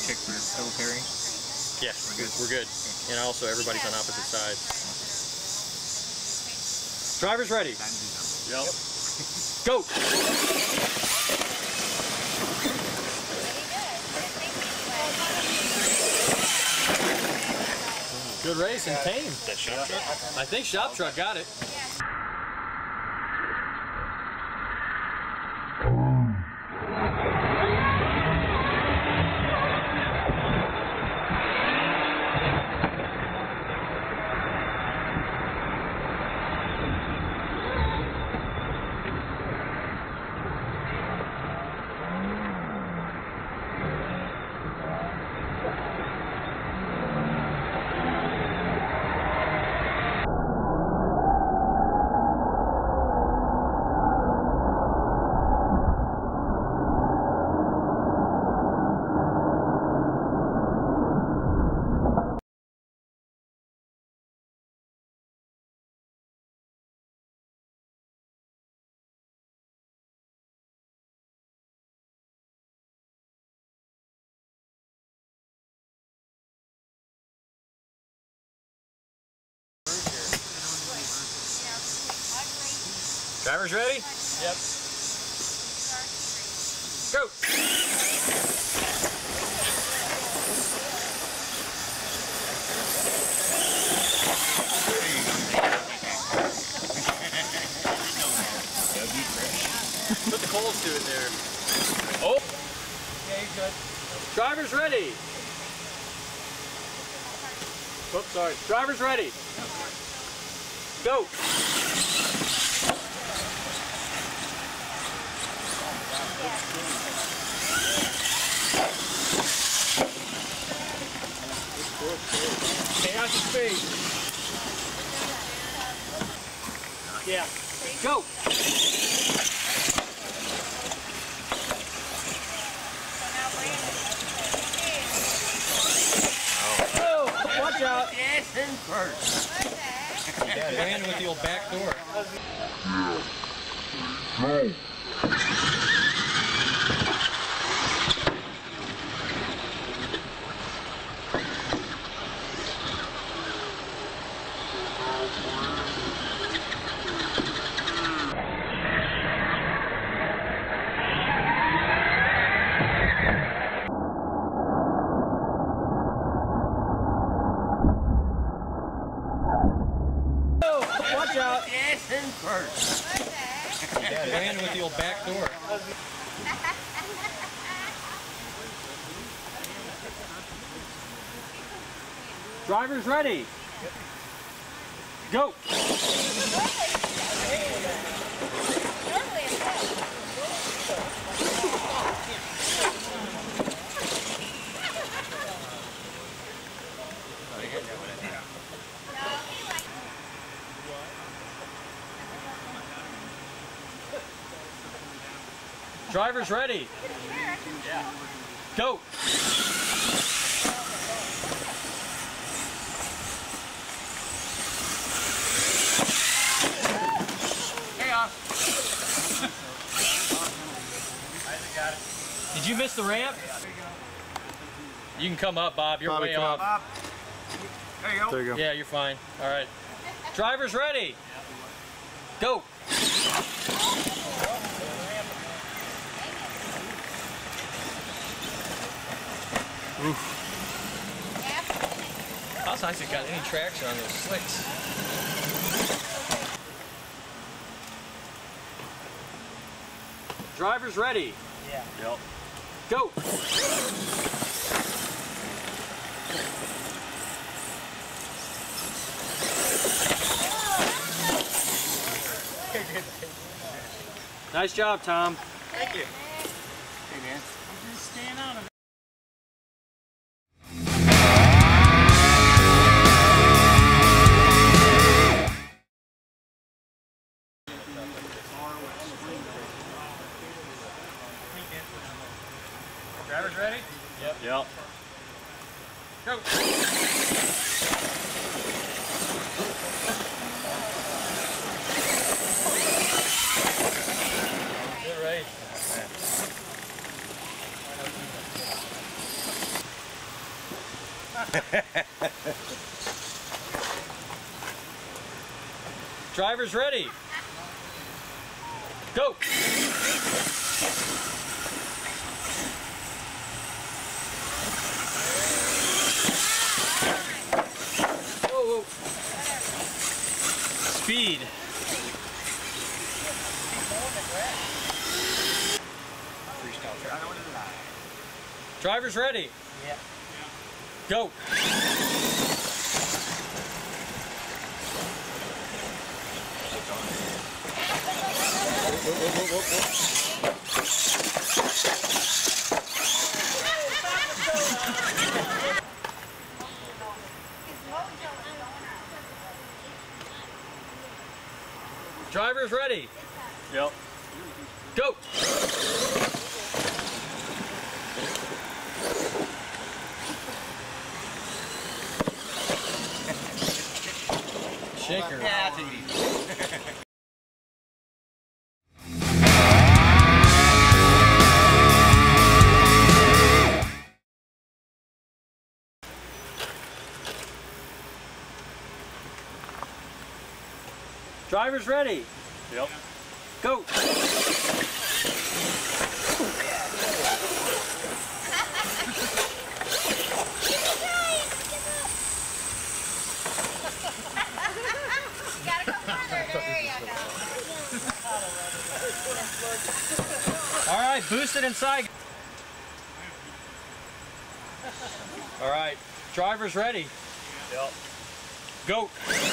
check for double pairing? Yeah, we're good. And also everybody's on opposite sides. Drivers ready. Yep. Go! Good race and tame. That shop truck? I think Shop Truck got it. Drivers ready? Yep. Go! Put the coals to it there. Oh! Yeah, you're good. Drivers ready? Oops, sorry. Drivers ready? Go! Stay out the speed. Yeah. Go! Oh, watch out! Yes, in first. Ran with the old back door. Watch out! Yes, in first. Ran with the old back door. Drivers ready? Go! Drivers ready? Yeah. Go! Hey, off. Did you miss the ramp? You can come up, Bob. You're Bobby, way come off. up. There you go. There you go. Yeah, you're fine. All right. Drivers ready? Go! Oof. How's Isaac got any traction on those slicks? Drivers ready? Yeah. Yep. Go! Nice job, Tom. Thank you. Hey, man. I'm just staying out of it. Drivers ready? Yep. Yep. Go! Good race. Drivers ready. Go. Whoa, whoa. Speed. Drivers ready. Yeah. Go. Drivers ready. Yep. Go. Shaker. Drivers ready. Yep. Go. Gotta go further. There you go. All right, boost it inside. All right, drivers ready. Yep. Go.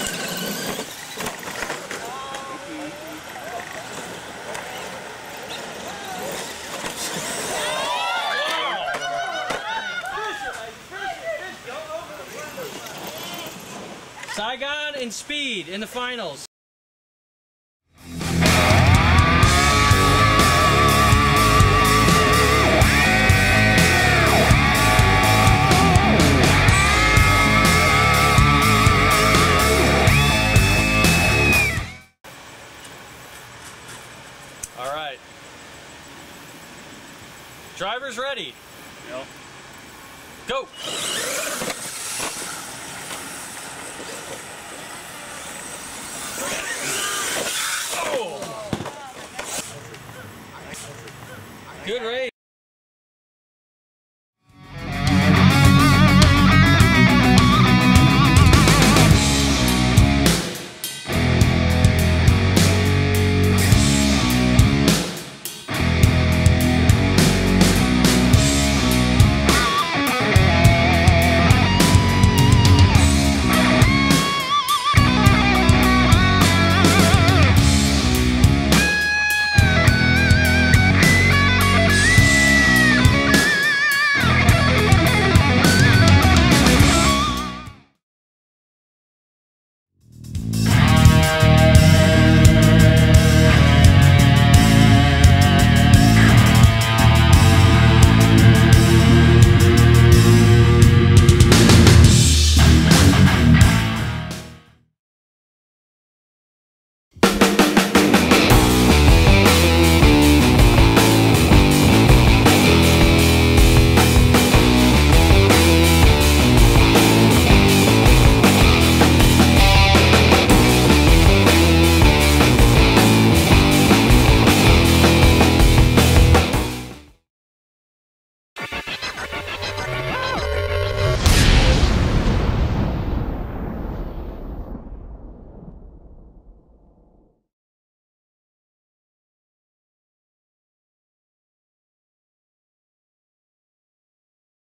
Saigon and Speed in the finals. All right. Drivers ready. Yep. Go.